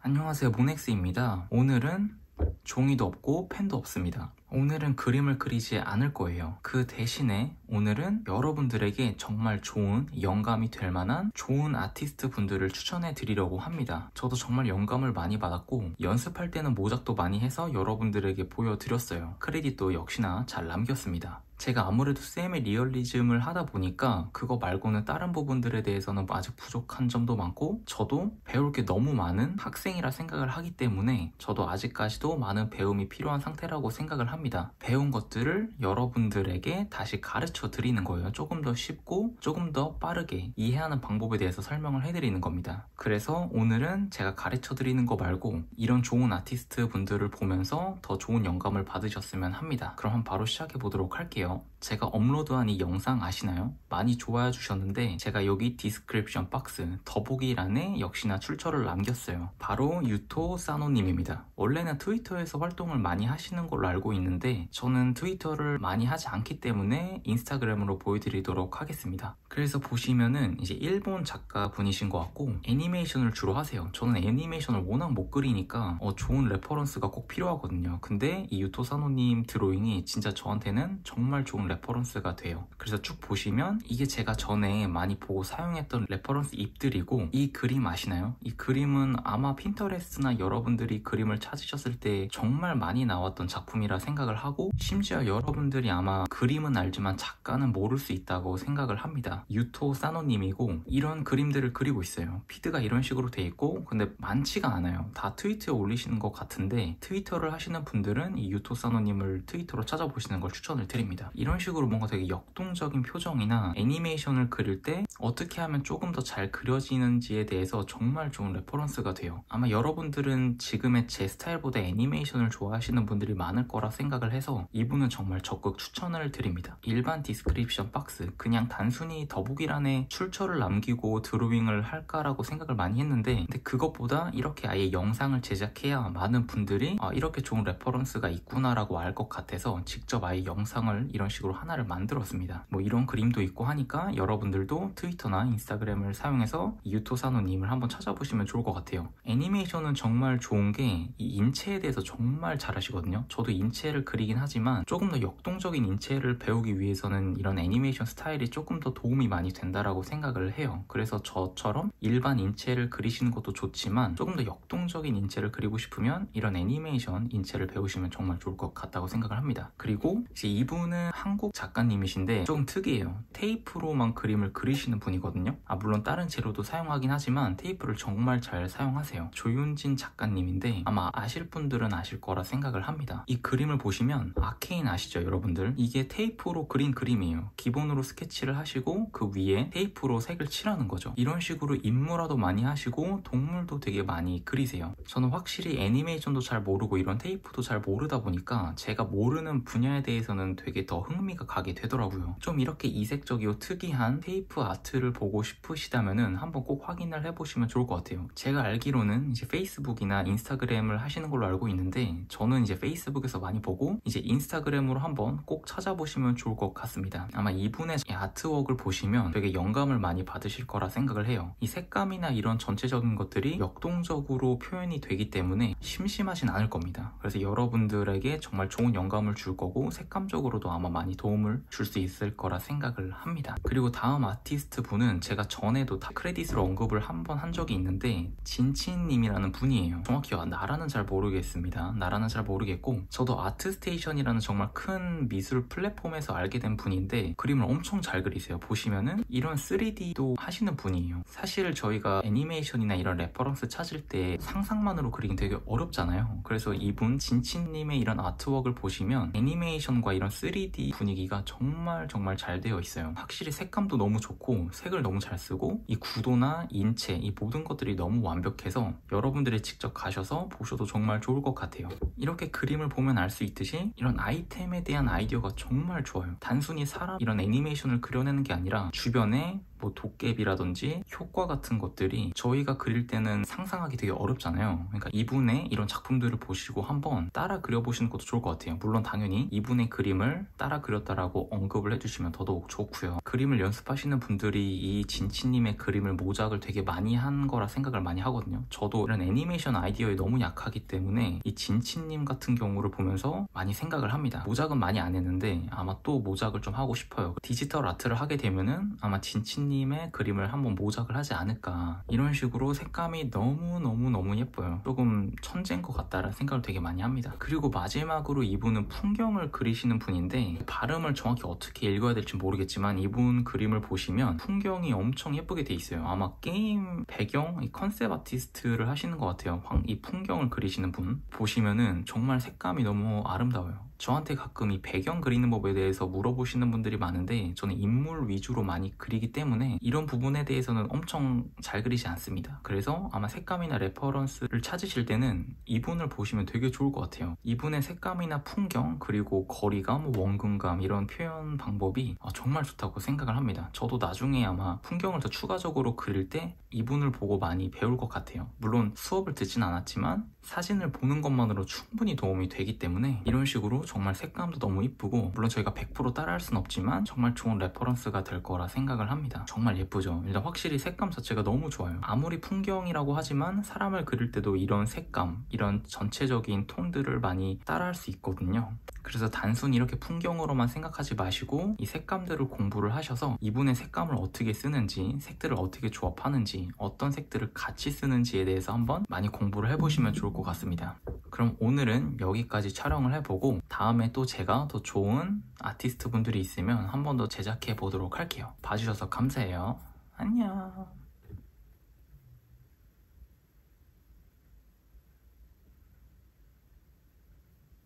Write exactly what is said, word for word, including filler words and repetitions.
안녕하세요, 모넥스입니다. 오늘은 종이도 없고 펜도 없습니다. 오늘은 그림을 그리지 않을 거예요. 그 대신에 오늘은 여러분들에게 정말 좋은 영감이 될 만한 좋은 아티스트 분들을 추천해 드리려고 합니다. 저도 정말 영감을 많이 받았고 연습할 때는 모작도 많이 해서 여러분들에게 보여드렸어요. 크레딧도 역시나 잘 남겼습니다. 제가 아무래도 세미 리얼리즘을 하다 보니까 그거 말고는 다른 부분들에 대해서는 아직 부족한 점도 많고 저도 배울 게 너무 많은 학생이라 생각을 하기 때문에 저도 아직까지도 많은 배움이 필요한 상태라고 생각을 합니다. 배운 것들을 여러분들에게 다시 가르쳐 드리는 거예요. 조금 더 쉽고 조금 더 빠르게 이해하는 방법에 대해서 설명을 해드리는 겁니다. 그래서 오늘은 제가 가르쳐 드리는 거 말고 이런 좋은 아티스트 분들을 보면서 더 좋은 영감을 받으셨으면 합니다. 그럼 바로 시작해 보도록 할게요. 제가 업로드한 이 영상 아시나요? 많이 좋아해 주셨는데 제가 여기 디스크립션 박스 더보기란에 역시나 출처를 남겼어요. 바로 유토 사노님입니다. 원래는 트위터에서 활동을 많이 하시는 걸로 알고 있는데 저는 트위터를 많이 하지 않기 때문에 인스타그램으로 보여드리도록 하겠습니다. 그래서 보시면은 이제 일본 작가 분이신 것 같고 애니메이션을 주로 하세요. 저는 애니메이션을 워낙 못 그리니까 어, 좋은 레퍼런스가 꼭 필요하거든요. 근데 이 유토 사노님 드로잉이 진짜 저한테는 정말 좋은 레퍼런스가 돼요. 그래서 쭉 보시면 이게 제가 전에 많이 보고 사용했던 레퍼런스 잎들이고 이 그림 아시나요? 이 그림은 아마 핀터레스트나 여러분들이 그림을 찾으셨을 때 정말 많이 나왔던 작품이라 생각을 하고 심지어 여러분들이 아마 그림은 알지만 작가는 모를 수 있다고 생각을 합니다. 유토 사노님이고 이런 그림들을 그리고 있어요. 피드가 이런 식으로 돼 있고 근데 많지가 않아요. 다 트위터에 올리시는 것 같은데 트위터를 하시는 분들은 이 유토 사노님을 트위터로 찾아보시는 걸 추천을 드립니다. 이런 식으로 뭔가 되게 역동적인 표정이나 애니메이션을 그릴 때 어떻게 하면 조금 더 잘 그려지는지에 대해서 정말 좋은 레퍼런스가 돼요. 아마 여러분들은 지금의 제 스타일보다 애니메이션을 좋아하시는 분들이 많을 거라 생각을 해서 이분은 정말 적극 추천을 드립니다. 일반 디스크립션 박스 그냥 단순히 더보기란에 출처를 남기고 드로잉을 할까라고 생각을 많이 했는데 근데 그것보다 이렇게 아예 영상을 제작해야 많은 분들이 아, 이렇게 좋은 레퍼런스가 있구나라고 알 것 같아서 직접 아예 영상을 이런 식으로 하나를 만들었습니다. 뭐 이런 그림도 있고 하니까 여러분들도 트위터나 인스타그램을 사용해서 유토사노님을 한번 찾아보시면 좋을 것 같아요. 애니메이션은 정말 좋은 게 이 인체에 대해서 정말 잘하시거든요. 저도 인체를 그리긴 하지만 조금 더 역동적인 인체를 배우기 위해서는 이런 애니메이션 스타일이 조금 더 도움이 많이 된다라고 생각을 해요. 그래서 저처럼 일반 인체를 그리시는 것도 좋지만 조금 더 역동적인 인체를 그리고 싶으면 이런 애니메이션 인체를 배우시면 정말 좋을 것 같다고 생각을 합니다. 그리고 이제 이분은 한국 작가님이신데 조금 특이해요. 테이프로만 그림을 그리시는 분이거든요. 아 물론 다른 재료도 사용하긴 하지만 테이프를 정말 잘 사용하세요. 조윤진 작가님인데 아마 아실 분들은 아실 거라 생각을 합니다. 이 그림을 보시면 아케인 아시죠 여러분들? 이게 테이프로 그린 그림이에요. 기본으로 스케치를 하시고 그 위에 테이프로 색을 칠하는 거죠. 이런 식으로 인물화도 많이 하시고 동물도 되게 많이 그리세요. 저는 확실히 애니메이션도 잘 모르고 이런 테이프도 잘 모르다 보니까 제가 모르는 분야에 대해서는 되게 더 흥미가 가게 되더라고요. 좀 이렇게 이색적이고 특이한 테이프 아트를 보고 싶으시다면은 한번 꼭 확인을 해보시면 좋을 것 같아요. 제가 알기로는 이제 페이스북이나 인스타그램을 하시는 걸로 알고 있는데 저는 이제 페이스북에서 많이 보고 이제 인스타그램으로 한번 꼭 찾아보시면 좋을 것 같습니다. 아마 이분의 아트웍을 보시면 되게 영감을 많이 받으실 거라 생각을 해요. 이 색감이나 이런 전체적인 것들이 역동적으로 표현이 되기 때문에 심심하진 않을 겁니다. 그래서 여러분들에게 정말 좋은 영감을 줄 거고 색감적으로도 아마 많이 도움을 줄 수 있을 거라 생각을 합니다. 그리고 다음 아티스트 분은 제가 전에도 다 크레딧으로 언급을 한 번 한 적이 있는데 진치님이라는 분이에요. 정확히 나라는 잘 모르겠습니다. 나라는 잘 모르겠고 저도 아트스테이션이라는 정말 큰 미술 플랫폼에서 알게 된 분인데 그림을 엄청 잘 그리세요. 보시면은 이런 쓰리디도 하시는 분이에요. 사실 저희가 애니메이션이나 이런 레퍼런스 찾을 때 상상만으로 그리긴 되게 어렵잖아요. 그래서 이분 진치님의 이런 아트웍을 보시면 애니메이션과 이런 쓰리디 분위기가 정말 정말 잘 되어 있어요. 확실히 색감도 너무 좋고 색을 너무 잘 쓰고 이 구도나 인체 이 모든 것들이 너무 완벽해서 여러분들이 직접 가셔서 보셔도 정말 좋을 것 같아요. 이렇게 그림을 보면 알 수 있듯이 이런 아이템에 대한 아이디어가 정말 좋아요. 단순히 사람 이런 애니메이션을 그려내는 게 아니라 주변에 뭐 도깨비라든지 효과 같은 것들이 저희가 그릴 때는 상상하기 되게 어렵잖아요. 그러니까 이분의 이런 작품들을 보시고 한번 따라 그려보시는 것도 좋을 것 같아요. 물론 당연히 이분의 그림을 따라 그렸다라고 언급을 해주시면 더더욱 좋고요. 그림을 연습하시는 분들이 이 진치님의 그림을 모작을 되게 많이 한 거라 생각을 많이 하거든요. 저도 이런 애니메이션 아이디어에 너무 약하기 때문에 이 진치님 같은 경우를 보면서 많이 생각을 합니다. 모작은 많이 안 했는데 아마 또 모작을 좀 하고 싶어요. 디지털 아트를 하게 되면은 아마 진치님의 그림을 한번 모작을 하지 않을까. 이런 식으로 색감이 너무너무너무 예뻐요. 조금 천재인 것 같다라는 생각을 되게 많이 합니다. 그리고 마지막으로 이분은 풍경을 그리시는 분인데 발음을 정확히 어떻게 읽어야 될지 모르겠지만 이분 그림을 보시면 풍경이 엄청 예쁘게 돼 있어요. 아마 게임 배경 이 컨셉 아티스트를 하시는 것 같아요. 이 풍경을 그리시는 분 보시면은 정말 색감이 너무 아름다워요. 저한테 가끔 이 배경 그리는 법에 대해서 물어보시는 분들이 많은데 저는 인물 위주로 많이 그리기 때문에 이런 부분에 대해서는 엄청 잘 그리지 않습니다. 그래서 아마 색감이나 레퍼런스를 찾으실 때는 이분을 보시면 되게 좋을 것 같아요. 이분의 색감이나 풍경 그리고 거리감, 원근감 이런 표현 방법이 정말 좋다고 생각을 합니다. 저도 나중에 아마 풍경을 더 추가적으로 그릴 때 이분을 보고 많이 배울 것 같아요. 물론 수업을 듣진 않았지만 사진을 보는 것만으로 충분히 도움이 되기 때문에 이런 식으로 정말 색감도 너무 이쁘고 물론 저희가 백 퍼센트 따라할 순 없지만 정말 좋은 레퍼런스가 될 거라 생각을 합니다. 정말 예쁘죠? 일단 확실히 색감 자체가 너무 좋아요. 아무리 풍경이라고 하지만 사람을 그릴 때도 이런 색감, 이런 전체적인 톤들을 많이 따라할 수 있거든요. 그래서 단순히 이렇게 풍경으로만 생각하지 마시고 이 색감들을 공부를 하셔서 이분의 색감을 어떻게 쓰는지, 색들을 어떻게 조합하는지, 어떤 색들을 같이 쓰는지에 대해서 한번 많이 공부를 해보시면 좋을 것 같습니다. 그럼 오늘은 여기까지 촬영을 해보고 다음에 또 제가 더 좋은 아티스트 분들이 있으면 한 번 더 제작해 보도록 할게요. 봐주셔서 감사해요. 안녕.